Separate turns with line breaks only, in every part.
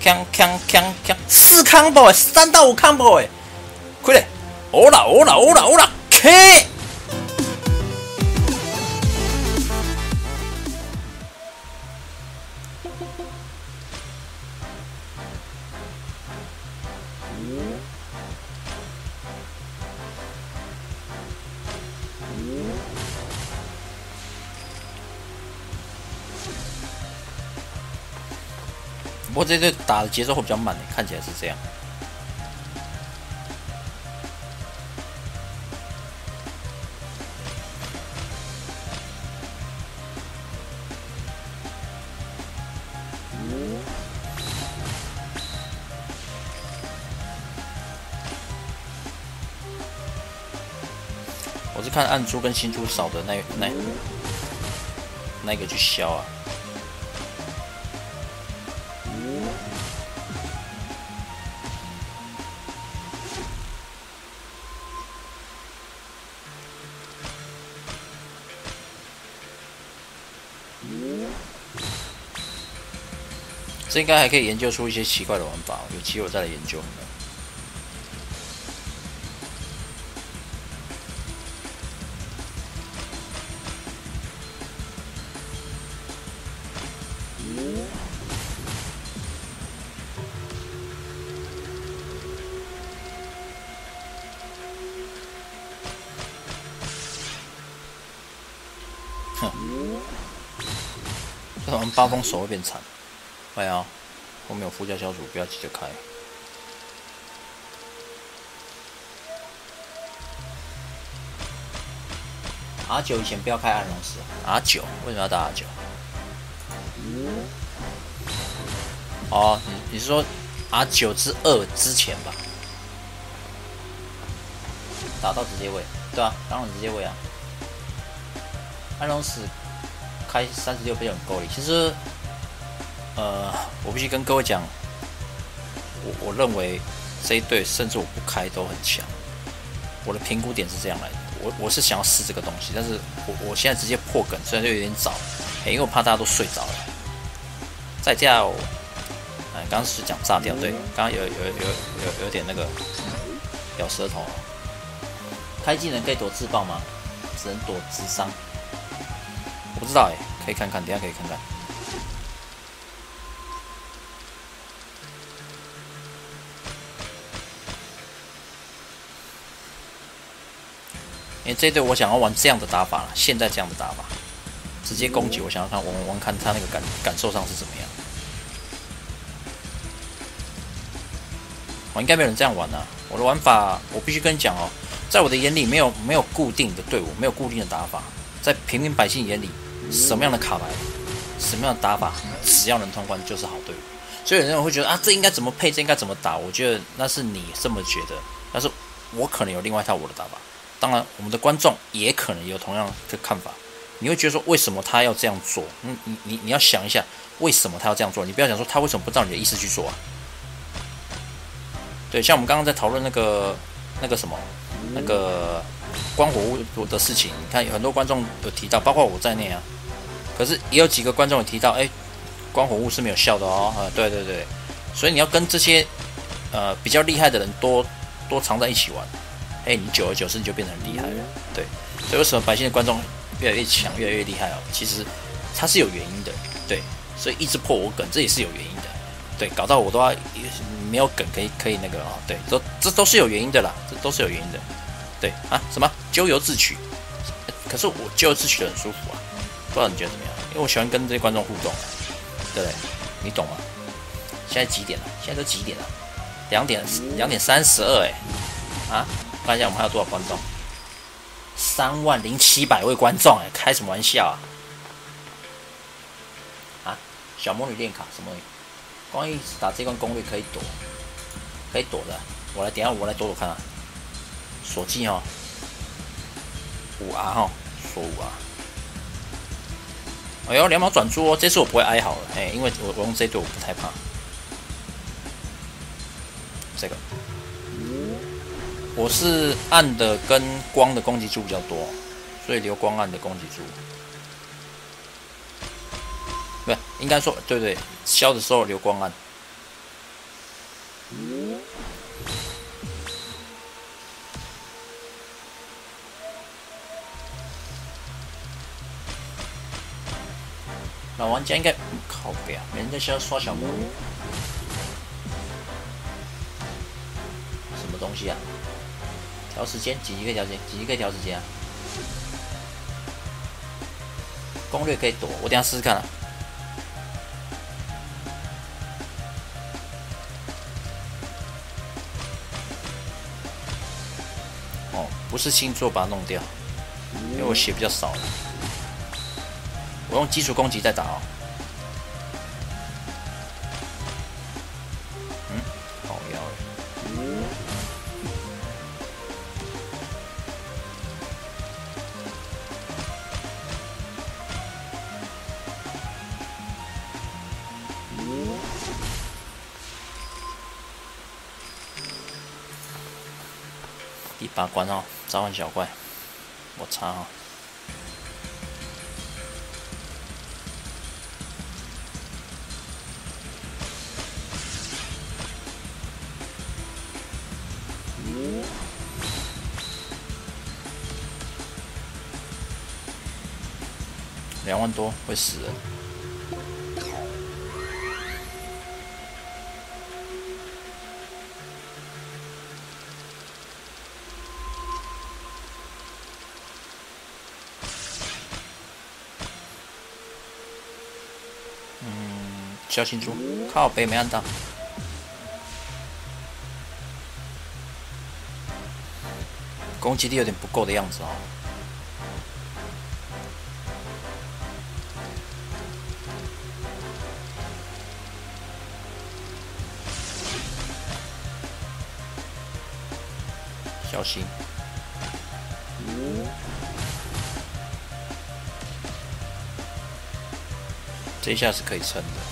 锵锵锵锵，4 combo 3到5 combo 快点！欧啦 K！ 不过这队打的节奏会比较慢，看起来是这样。我是看暗珠跟新珠少的那个去削啊。这应该还可以研究出一些奇怪的玩法，有机会我再来研究。哼，这好像八风手会变惨。哎呀，后面有附加小组，不要急着开。R9以前不要开暗龙石 ，R9 为什么要打 R9？哦，你是说 R9之2之前吧？打到直接位，对啊，当然直接位啊。暗龙石开36倍就很够力，其实。我必须跟各位讲，我认为这一队甚至我不开都很强。我的评估点是这样来的，我是想要试这个东西，但是我现在直接破梗，虽然就有点早，因为我怕大家都睡着了。再加刚刚是讲炸掉，对，刚刚有点那个咬舌头。开技能可以躲自爆吗？只能躲直伤。我不知道可以看看，等一下可以看看。因为这一队我想要玩这样的打法，现在这样的打法，直接攻击，我想要玩看他那个感受上是怎么样。应该没有人这样玩啊！我的玩法，我必须跟你讲哦，在我的眼里没有固定的队伍，没有固定的打法。在平民百姓眼里，什么样的卡牌，什么样的打法，只要能通关就是好队伍。所以有人会觉得啊，这应该怎么配，这应该怎么打？我觉得那是你这么觉得，但是我可能有另外一套我的打法。当然，我们的观众也可能有同样的看法。你会觉得说，为什么他要这样做？你要想一下，为什么他要这样做？你不要想说他为什么不照你的意思去做啊？对，像我们刚刚在讨论那个什么，那个光火物的事情，你看有很多观众有提到，包括我在内啊。可是也有几个观众有提到，光火物是没有效的哦。对，所以你要跟这些比较厉害的人多藏在一起玩。你久而久之你就变得很厉害了，对，所以为什么百姓的观众越来越强，越来越厉害哦？其实它是有原因的，对，所以一直破我梗，这也是有原因的，对，搞到我都要没有梗可以那个啊，对，这都是有原因的啦，这都是有原因的，对啊，什么咎由自取，可是我咎由自取的很舒服啊，不知道你觉得怎么样？因为我喜欢跟这些观众互动，对，你懂吗？现在几点了？现在都几点了？2点32啊！看一下我们还有多少观众？30700位观众开什么玩笑啊！小魔女练卡什么？光一打这关攻略可以躲的。等一下我来躲看啊。锁技5R 锁5R。哎呦，2秒转珠哦！这次我不会哀嚎了，因为我用这队我不太怕。这个。我是暗的跟光的攻击珠比较多，所以留光暗的攻击珠。不，应该说对，消的时候留光暗。 老玩家应该靠北啊，没人在刷小魔女。什么东西啊？调时间，几级可以调时间？几级可以调时间啊？攻略可以躲，我等下试试看啊。哦，不是星座把它弄掉，因为我血比较少了。我用基础攻击在打哦。好妖欸。第8关哦，召唤小怪，我擦哦。2万多会死人。小心猪，靠北没按到。攻击力有点不够的样子哦。小心。这一下是可以撑的。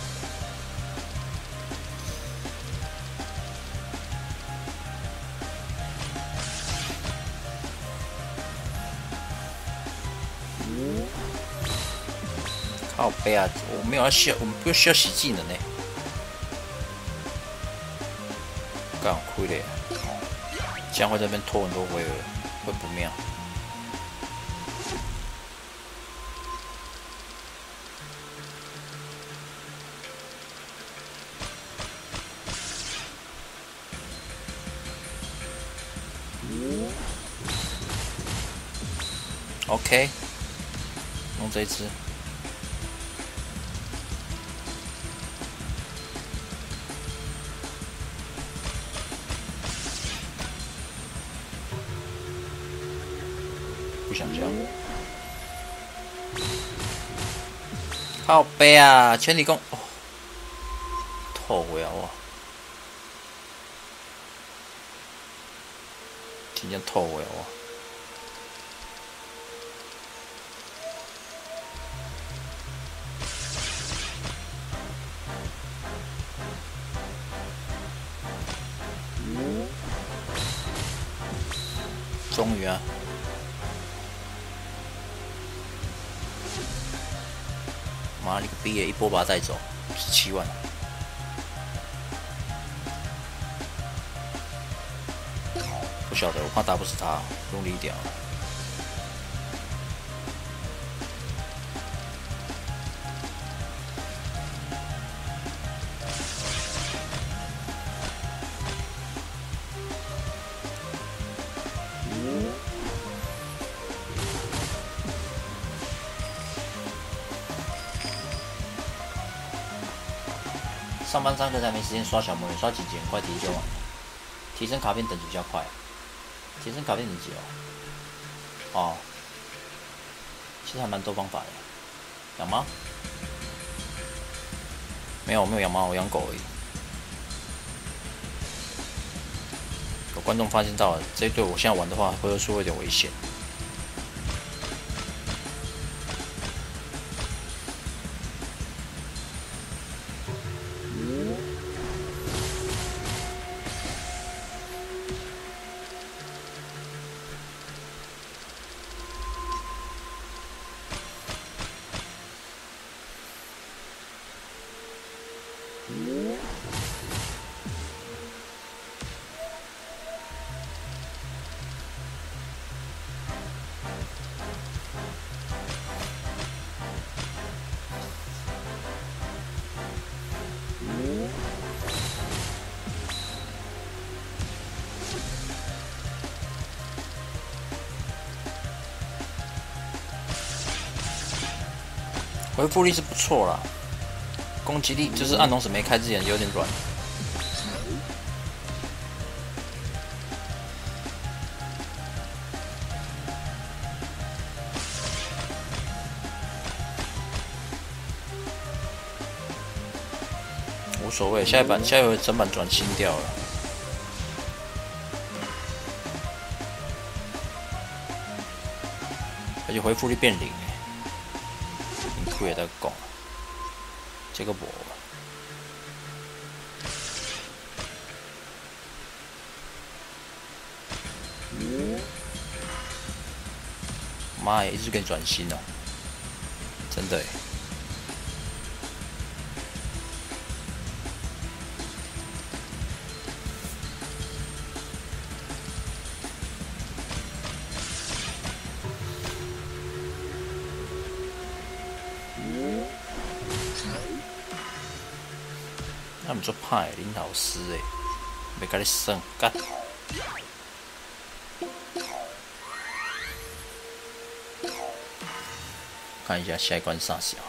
靠背啊！我没有要需要，我们不需要洗技能呢。干亏了，这样会在那边拖很多回合，会不妙。OK， 用这一只。不想这样。靠背啊！全体攻哦，透回啊我，真正透回啊我。终于啊！妈，你个逼耶！一波把他带走，17万。不晓得，我怕打不死他，用力一点。上班上课才没时间刷小魔女，刷几级很快提就完了。提升卡片等级比较快。提升卡片等级哦，其实还蛮多方法的。养猫？没有，我没有养猫，我养狗而已。有观众发现到了，这一队我现在玩的话，回合数会有点危险。 回复力是不错啦，攻击力就是暗龙使没开之前有点软。无所谓，下一回整版转新掉了。而且回复率变0你酷也在讲，这个无。妈呀，一直给你转新哦，真的耶。那唔做派林老师诶，没跟你算干。看一下下一关啥小。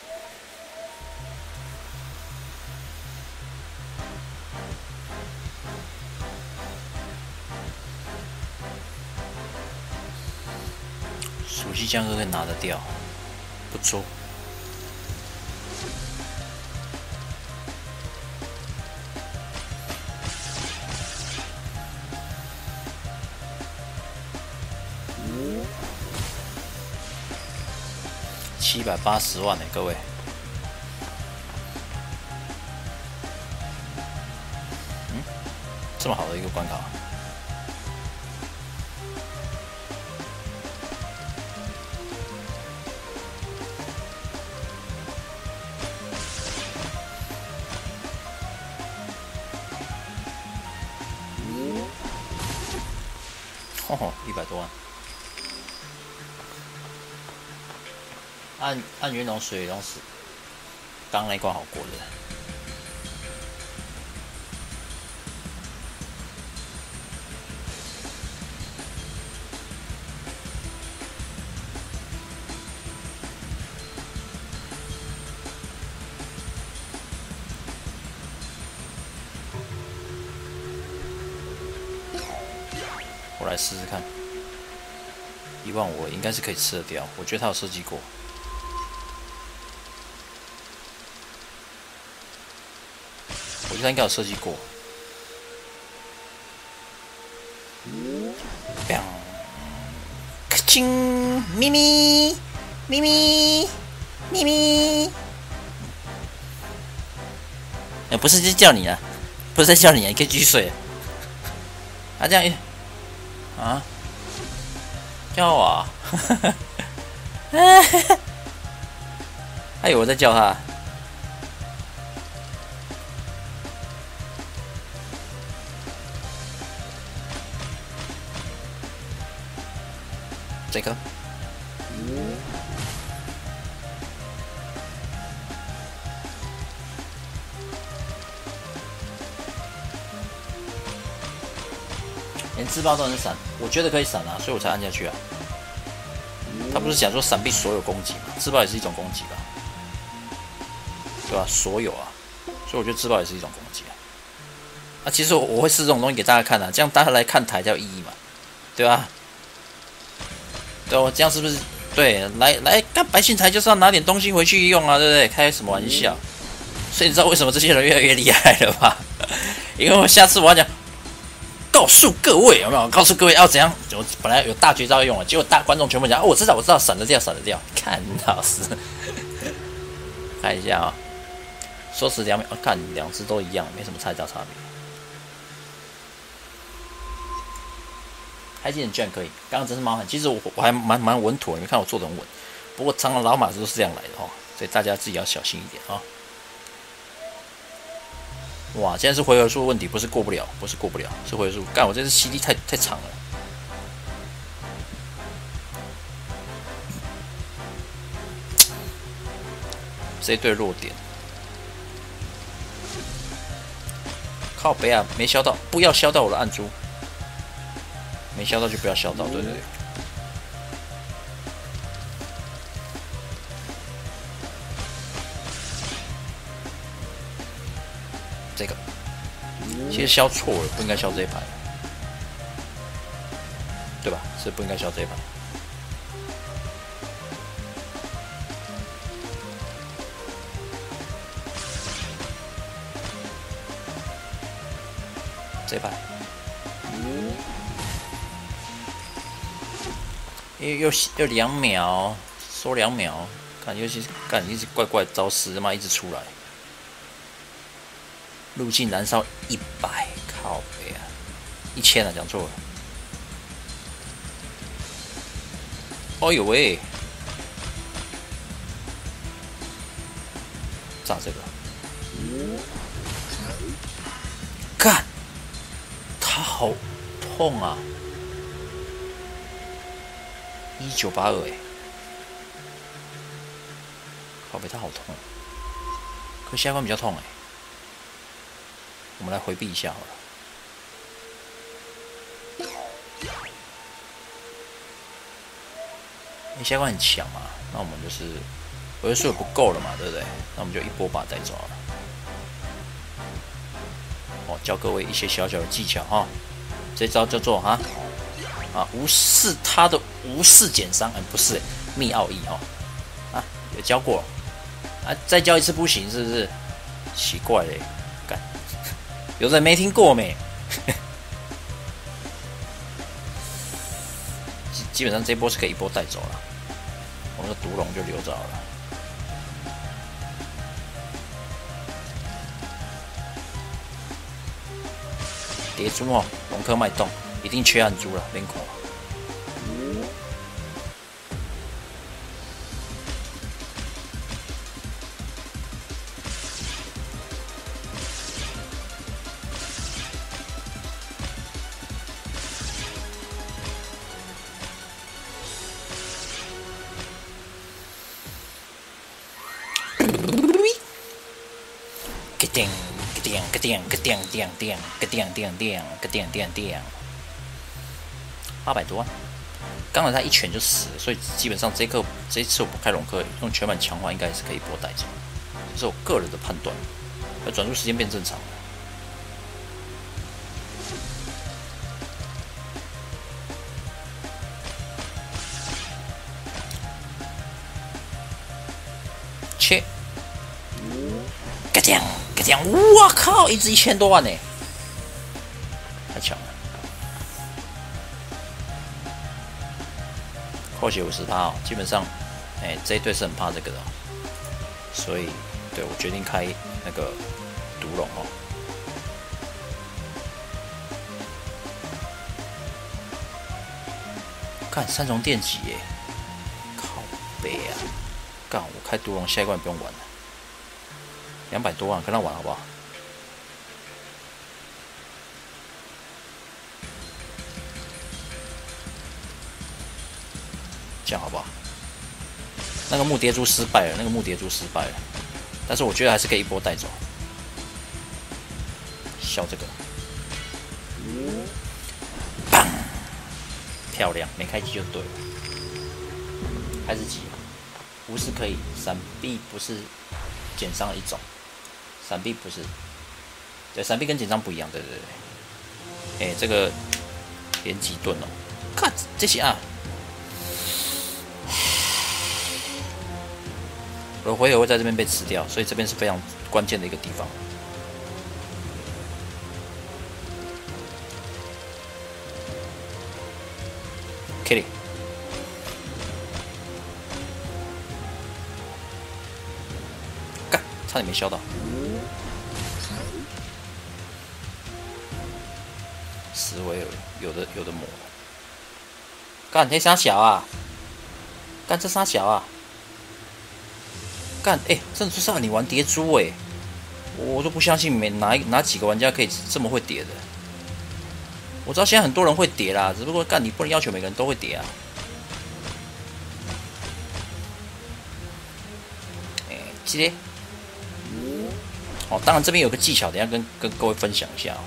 熟悉江哥可以拿得掉，不错。780万呢，各位。这么好的一个关卡。100多万。按元龙水龙死，刚那一关好过的。我来试试看，15000我应该是可以吃得掉，我觉得他有设计过。我觉得他应该有设计过。咔嚓，咪咪咪咪咪咪。不是在叫你啊，不是在叫你啊，你可以继续睡。啊，这样啊，叫我啊，还有我在叫他。这个，连自爆都能闪，我觉得可以闪啊，所以我才按下去啊。他不是讲说闪避所有攻击吗？自爆也是一种攻击吧，对吧？所有啊，所以我觉得自爆也是一种攻击啊。啊，其实我会试这种东西给大家看啊，这样大家来看台才有意义嘛，对吧？对，我这样是不是对？来干白信台就是要拿点东西回去用啊，对不对？开什么玩笑？所以你知道为什么这些人越来越厉害了吧？因为我下次我要讲，告诉各位有没有？告诉各位要怎样？我本来有大绝招要用了，结果大观众全部讲，哦，我知道，闪得掉。看老师，看一下啊、说时2秒，看2只都一样，没什么太大差别。还记得居然可以，刚刚真是毛喊。其实我还蛮稳妥的，你看我做得很稳。不过常常老马都是这样来的哦，所以大家自己要小心一点啊、哇，现在是回合数问题，不是过不了，是回合数。干，我这次CD太长了。这一对弱点，靠北啊，没削到，不要削到我的暗珠。没削到就不要削到，对。 这个，其实消错了，不应该消这一排，对吧？是不应该消这一排。这一排，又2秒，收2秒，看，尤其是干一直怪怪招式，他妈一直出来。路径燃烧100，靠北啊，1000啊，讲错了。哦呦喂，炸这个，干，他好痛啊！1982哎，靠北，他好痛，可下关比较痛哎。我们来回避一下好了。下关很强嘛，那我们就是我的数也不够了嘛，对不对？那我们就一波把它带走了。哦，教各位一些小小的技巧哈。这招叫做无视他的无视减伤，不是密奥义哦。有教过再教一次不行是不是？奇怪嘞，干。有人没听过没？基本上这波是可以一波带走了，我们的毒龙就留着好了。蝶蛛哦，龙科脉动，一定缺暗珠了，免看。800多万，刚才他一拳就死了，所以基本上这一次我不开龙科，用全版强化应该是可以一波带走，这是我个人的判断。转速时间变正常了。切，嘎酱嘎酱，我靠，一只1000多万呢，太强了。扣血50%哦，基本上，这一队是很怕这个的、哦，所以对我决定开那个毒龙哦。看3重电击耶，靠北啊！干，我开毒龙下一关不用玩了，200多万跟他玩好不好？这样好不好？那个木蝶蛛失败了，但是我觉得还是可以一波带走。笑这个，砰，漂亮，没开机就对了。开始击，无视可以，闪避不是减伤的一种，闪避不是，对，闪避跟减伤不一样，对。这个连击盾哦，看这些啊。我的回合会在这边被吃掉，所以这边是非常关键的一个地方。Kitty， 干，差点没削到。思维有的抹。干，这啥小啊？干这啥小啊？干，真的是让你玩蝶蛛我都不相信哪几个玩家可以这么会叠的。我知道现在很多人会叠啦，只不过干你不能要求每个人都会叠啊。这个，当然这边有个技巧，等一下跟各位分享一下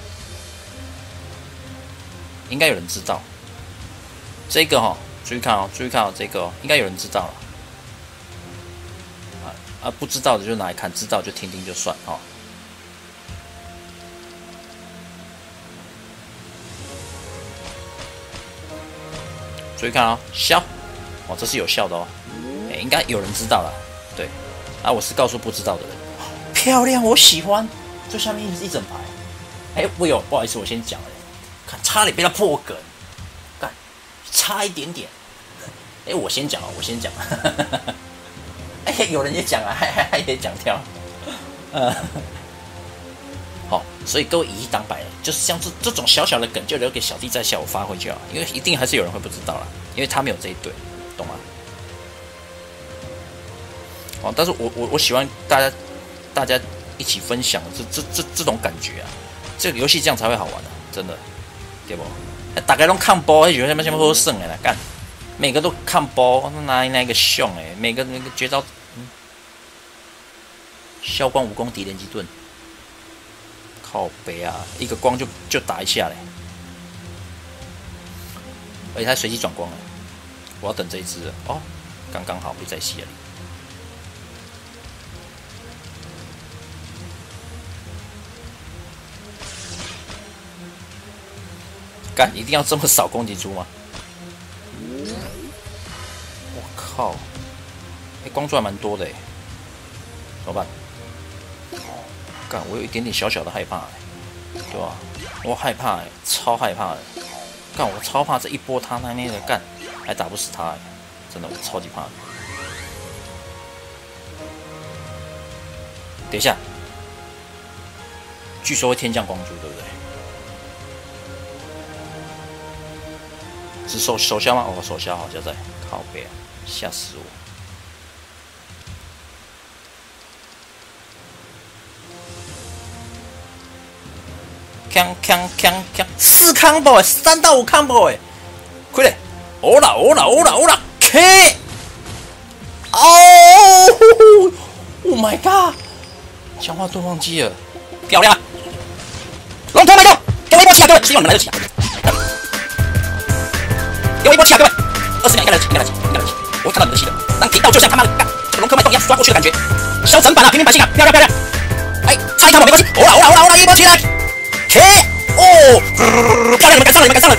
应该有人知道。这个注意看这个应该有人知道了。不知道的就拿来看，知道就听听就算注意看哦，笑，哦，这是有效的哦，应该有人知道了，对，啊，我是告诉不知道的人，漂亮，我喜欢，这下面一整排，我有，不好意思，我先讲了，看差点被他破梗，干，差一点点，我先讲啊，我先讲，有人也讲啊，还也讲跳，好，所以各位以一当百，就是像这种小小的梗，就留给小弟在下午发挥就好，因为一定还是有人会不知道啦，因为他没有这一对，懂吗？哦，但是我喜欢大家一起分享这种感觉啊，这个游戏这样才会好玩啊，真的，对不？大家都看包，还觉得什么好胜的啦，干，每个都看包，那个凶每个那个绝招，消光武功敌连击盾。靠北啊！一个光就打一下嘞，而且它随机转光了。我要等这一只了哦，刚刚好不在戏里。干，一定要这么少攻击珠吗？我靠！光柱还蛮多的哎，怎么办？干，我有一点点小小的害怕，对吧？我害怕超害怕的。干，我超怕这一波他那个干，还打不死他，真的，我超级怕的。等一下，据说会天降光珠，对不对？是手消吗？哦，手消好像在靠北啊，吓死我！锵4 combo 3到5 combo 快点！欧啦 K！ 哦 ！Oh my god！ 讲话都忘记了，漂亮！龙头来了，给我一波起啊，各位！希望你们来得及啊！给我一波起啊，各位！20秒应该来得及，我会看到你们的戏的。当听到就像他妈的干这个龙科脉动一样刷过去的感觉，消沉版啊，平民百姓啊，漂亮！差一 combo 没关系，欧啦，一波起来！K！ 哦，漂亮！你们赶上了！